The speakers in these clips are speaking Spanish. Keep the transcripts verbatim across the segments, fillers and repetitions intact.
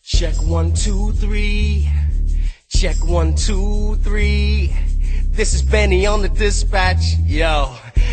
Check one, two, three. Check one, two, three. This is Benny on the dispatch. Yo,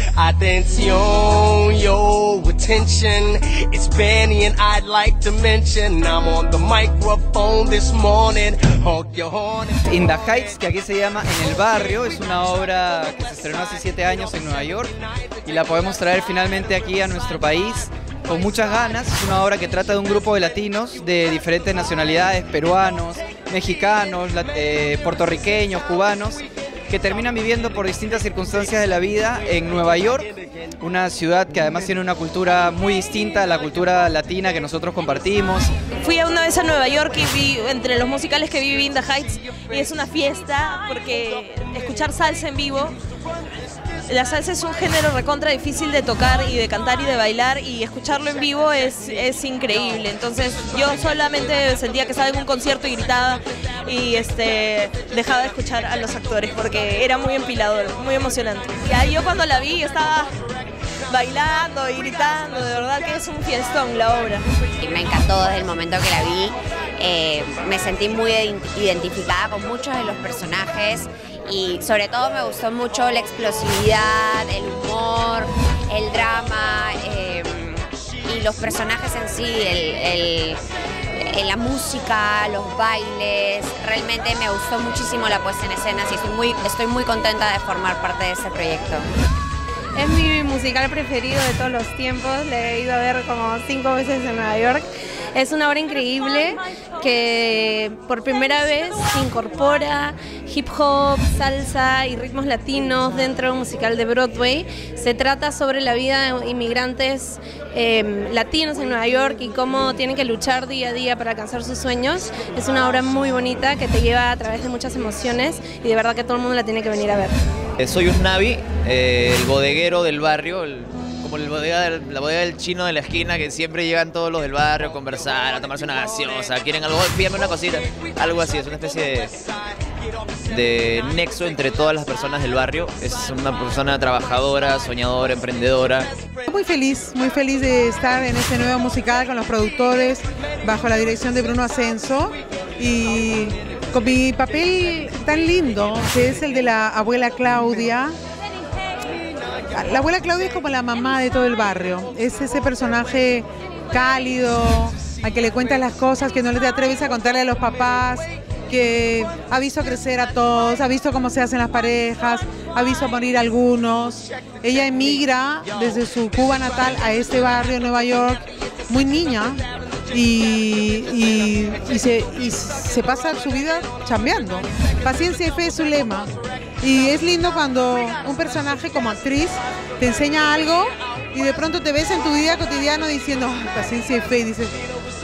atención, yo, attention. It's Benny and I'd like to mention I'm on the microphone this morning. Honk your horn. In the Heights, que aquí se llama En el Barrio, es una obra que se estrenó hace siete años en Nueva York y la podemos traer finalmente aquí a nuestro país con muchas ganas. Es una obra que trata de un grupo de latinos de diferentes nacionalidades, peruanos, mexicanos, eh, puertorriqueños, cubanos, que terminan viviendo por distintas circunstancias de la vida en Nueva York, una ciudad que además tiene una cultura muy distinta a la cultura latina que nosotros compartimos. Fui una vez a Nueva York y vi, entre los musicales que vi, In the Heights, y es una fiesta porque escuchar salsa en vivo, la salsa es un género recontra difícil de tocar y de cantar y de bailar, y escucharlo en vivo es, es increíble. Entonces yo solamente sentía que estaba en un concierto y gritaba y este, dejaba de escuchar a los actores porque era muy empilador, muy emocionante. Y ahí yo cuando la vi estaba bailando y gritando, de verdad que es un fiestón la obra. Y me encantó desde el momento que la vi, eh, me sentí muy identificada con muchos de los personajes y sobre todo me gustó mucho la explosividad, el humor, el drama eh, y los personajes en sí, el, el, la música, los bailes. Realmente me gustó muchísimo la puesta en escena y estoy muy, estoy muy contenta de formar parte de ese proyecto. Es mi musical preferido de todos los tiempos, le he ido a ver como cinco veces en Nueva York. Es una obra increíble que por primera vez incorpora hip hop, salsa y ritmos latinos dentro de un musical de Broadway. Se trata sobre la vida de inmigrantes eh, latinos en Nueva York y cómo tienen que luchar día a día para alcanzar sus sueños. Es una obra muy bonita que te lleva a través de muchas emociones y de verdad que todo el mundo la tiene que venir a ver. Soy un Navi, eh, el bodeguero del barrio, el, como el bodega del, la bodega del chino de la esquina, que siempre llegan todos los del barrio a conversar, a tomarse una gaseosa, quieren algo, pídame una cosita, algo así. Es una especie de, de nexo entre todas las personas del barrio. Es una persona trabajadora, soñadora, emprendedora. Muy feliz, muy feliz de estar en este nuevo musical con los productores, bajo la dirección de Bruno Ascenso y con mi papel tan lindo, que es el de la abuela Claudia. La abuela Claudia es como la mamá de todo el barrio, es ese personaje cálido, al que le cuentas las cosas que no le te atreves a contarle a los papás, que ha visto crecer a todos, ha visto cómo se hacen las parejas, ha visto morir algunos. Ella emigra desde su Cuba natal a este barrio en Nueva York, muy niña, y, y, y, se, y se pasa su vida chambeando. Paciencia y fe es su lema. Y es lindo cuando un personaje como actriz te enseña algo y de pronto te ves en tu vida cotidiano diciendo oh, paciencia y fe, y dices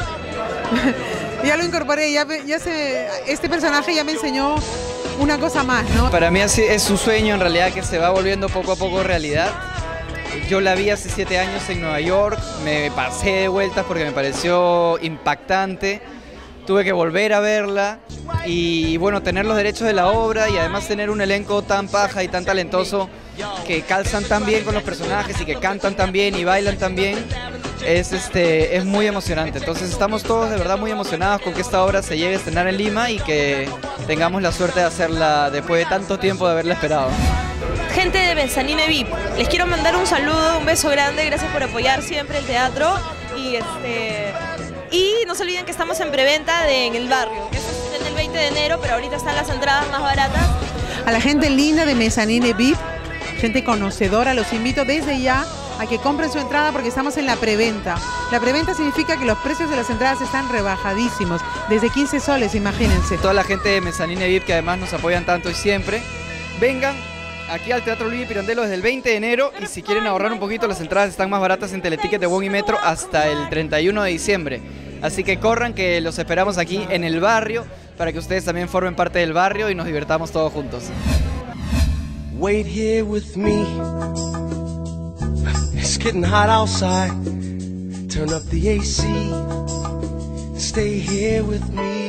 ya lo incorporé, ya, ya se, este personaje ya me enseñó una cosa más, ¿no? Para mí es su sueño en realidad que se va volviendo poco a poco realidad. Yo la vi hace siete años en Nueva York, me pasé de vueltas porque me pareció impactante. Tuve que volver a verla y bueno, tener los derechos de la obra y además tener un elenco tan paja y tan talentoso que calzan tan bien con los personajes y que cantan tan bien y bailan tan bien, es, este, es muy emocionante. Entonces estamos todos de verdad muy emocionados con que esta obra se llegue a estrenar en Lima y que tengamos la suerte de hacerla después de tanto tiempo de haberla esperado. Gente de Mezzanine V I P, les quiero mandar un saludo, un beso grande, gracias por apoyar siempre el teatro y este... Y no se olviden que estamos en preventa de En el Barrio, que eso es el veinte de enero, pero ahorita están las entradas más baratas. A la gente linda de Mezzanine V I P, gente conocedora, los invito desde ya a que compren su entrada porque estamos en la preventa. La preventa significa que los precios de las entradas están rebajadísimos, desde quince soles, imagínense. Toda la gente de Mezzanine V I P que además nos apoyan tanto y siempre, vengan aquí al Teatro Luis Pirandello desde el veinte de enero y si quieren ahorrar un poquito las entradas están más baratas en Teleticket de Wong y Metro hasta el treinta y uno de diciembre. Así que corran que los esperamos aquí en el barrio para que ustedes también formen parte del barrio y nos divertamos todos juntos. Wait here with me. It's getting hot outside. Turn up the A C. Stay here with me.